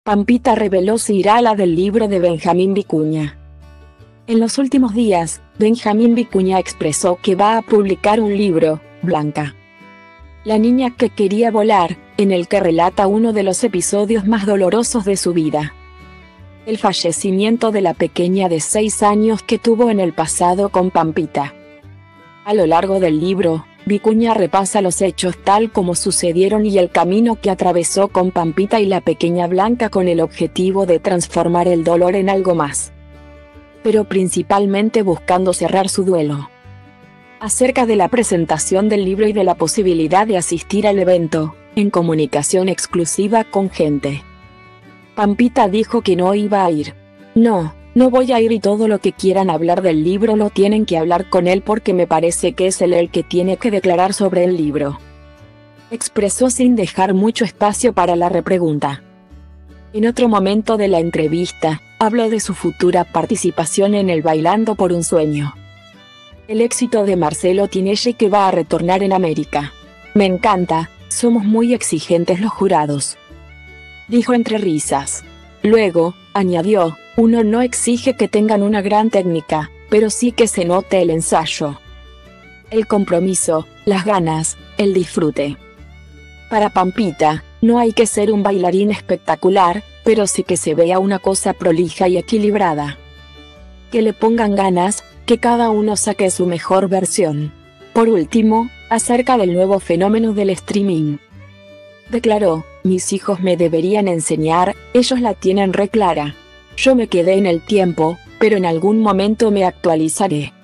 Pampita reveló si irá a la del libro de Benjamín Vicuña. En los últimos días, Benjamín Vicuña expresó que va a publicar un libro, Blanca, la niña que quería volar, en el que relata uno de los episodios más dolorosos de su vida. El fallecimiento de la pequeña de 6 años que tuvo en el pasado con Pampita. A lo largo del libro, Vicuña repasa los hechos tal como sucedieron y el camino que atravesó con Pampita y la pequeña Blanca con el objetivo de transformar el dolor en algo más. Pero principalmente buscando cerrar su duelo. Acerca de la presentación del libro y de la posibilidad de asistir al evento, en comunicación exclusiva con Gente. Pampita dijo que no iba a ir. No voy a ir y todo lo que quieran hablar del libro lo tienen que hablar con él porque me parece que es él el que tiene que declarar sobre el libro. Expresó sin dejar mucho espacio para la repregunta. En otro momento de la entrevista, habló de su futura participación en el Bailando por un Sueño. El éxito de Marcelo Tinelli que va a retornar en América. Me encanta, somos muy exigentes los jurados. Dijo entre risas. Luego, añadió, uno no exige que tengan una gran técnica, pero sí que se note el ensayo, el compromiso, las ganas, el disfrute. Para Pampita, no hay que ser un bailarín espectacular, pero sí que se vea una cosa prolija y equilibrada. Que le pongan ganas, que cada uno saque su mejor versión. Por último, acerca del nuevo fenómeno del streaming. Declaró, mis hijos me deberían enseñar, ellos la tienen re clara. Yo me quedé en el tiempo, pero en algún momento me actualizaré.